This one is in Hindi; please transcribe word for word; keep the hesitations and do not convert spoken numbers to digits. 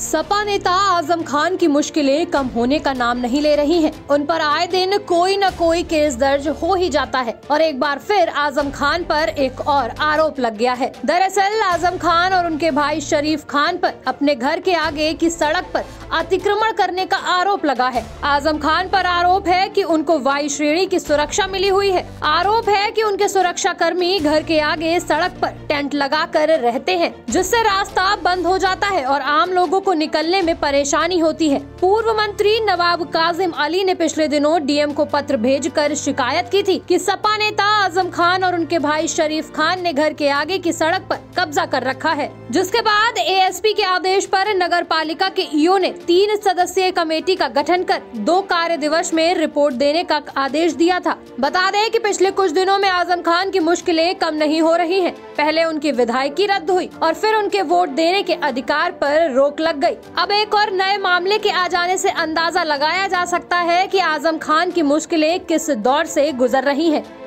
सपा नेता आजम खान की मुश्किलें कम होने का नाम नहीं ले रही हैं। उन पर आए दिन कोई न कोई केस दर्ज हो ही जाता है और एक बार फिर आजम खान पर एक और आरोप लग गया है। दरअसल आजम खान और उनके भाई शरीफ खान पर अपने घर के आगे की सड़क पर अतिक्रमण करने का आरोप लगा है। आजम खान पर आरोप है कि उनको वायु श्रेणी की सुरक्षा मिली हुई है। आरोप है कि उनके सुरक्षा कर्मी घर के आगे सड़क पर टेंट लगाकर रहते हैं, जिससे रास्ता बंद हो जाता है और आम लोगों को निकलने में परेशानी होती है। पूर्व मंत्री नवाब काजिम अली ने पिछले दिनों डीएम को पत्र भेजकर शिकायत की थी कि सपा नेता आजम खान और उनके भाई शरीफ खान ने घर के आगे की सड़क पर कब्जा कर रखा है, जिसके बाद एएसपी के आदेश पर नगर पालिका के ईओ ने तीन सदस्यीय कमेटी का गठन कर दो कार्य दिवस में रिपोर्ट देने का आदेश दिया था। बता दें कि पिछले कुछ दिनों में आजम खान की मुश्किलें कम नहीं हो रही हैं। पहले उनकी विधायकी रद्द हुई और फिर उनके वोट देने के अधिकार पर रोक लग गई। अब एक और नए मामले के आ जाने से अंदाजा लगाया जा सकता है कि आजम खान की मुश्किलें किस दौर से गुजर रही हैं।